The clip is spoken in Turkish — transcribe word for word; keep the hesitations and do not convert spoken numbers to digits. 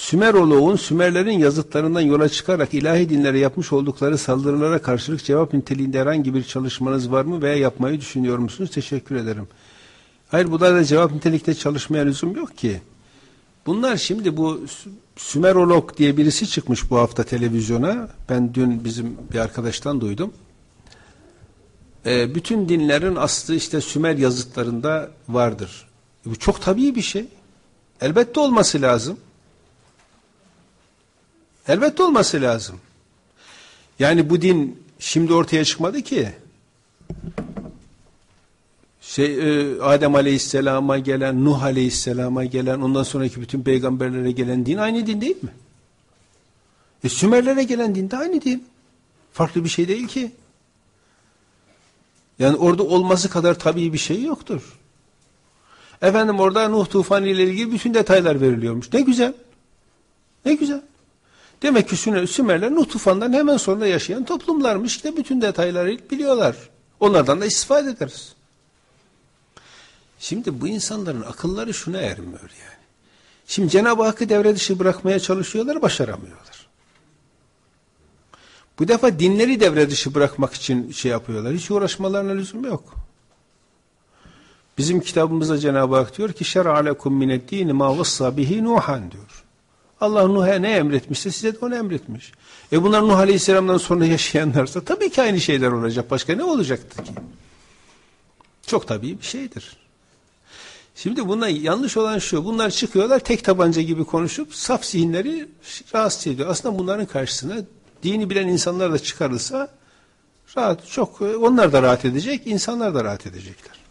Sümeroloğun Sümerlerin yazıtlarından yola çıkarak ilahi dinlere yapmış oldukları saldırılara karşılık cevap niteliğinde herhangi bir çalışmanız var mı veya yapmayı düşünüyor musunuz? Teşekkür ederim. Hayır, bu da cevap nitelikte çalışmaya lüzum yok ki. Bunlar şimdi bu Sümerolog diye birisi çıkmış bu hafta televizyona. Ben dün bizim bir arkadaştan duydum. Ee, bütün dinlerin aslı işte Sümer yazıtlarında vardır. E, bu çok tabii bir şey. Elbette olması lazım. Elbette olması lazım. Yani bu din şimdi ortaya çıkmadı ki. Şey, e, Adem Aleyhisselam'a gelen, Nuh Aleyhisselam'a gelen, ondan sonraki bütün peygamberlere gelen din aynı din değil mi? E, Sümerlere gelen din de aynı din. Farklı bir şey değil ki. Yani orada olması kadar tabii bir şey yoktur. Efendim orada Nuh tufanı ile ilgili bütün detaylar veriliyormuş. Ne güzel. Ne güzel. Demek ki Sümerler Nuh tufandan hemen sonra yaşayan toplumlarmış. İşte bütün detayları biliyorlar. Onlardan da istifade ederiz. Şimdi bu insanların akılları şuna ermiyor yani. Şimdi Cenab-ı Hakk'ı devre dışı bırakmaya çalışıyorlar, başaramıyorlar. Bu defa dinleri devre dışı bırakmak için şey yapıyorlar. Hiç uğraşmalarına lüzum yok. Bizim kitabımızda Cenab-ı Hak diyor ki şer'a lekum mine'd-dîni mâ vassa bihi Nuhan diyor. Allah Nuh'a ne emretmişse size de onu emretmiş. E bunlar Nuh Aleyhisselam'dan sonra yaşayanlarsa tabii ki aynı şeyler olacak. Başka ne olacaktı ki? Çok tabii bir şeydir. Şimdi bunlar yanlış olan şu. Bunlar çıkıyorlar tek tabanca gibi konuşup saf zihinleri rahatsız ediyor. Aslında bunların karşısına dini bilen insanlar da çıkarılsa rahat, çok onlar da rahat edecek, insanlar da rahat edecekler.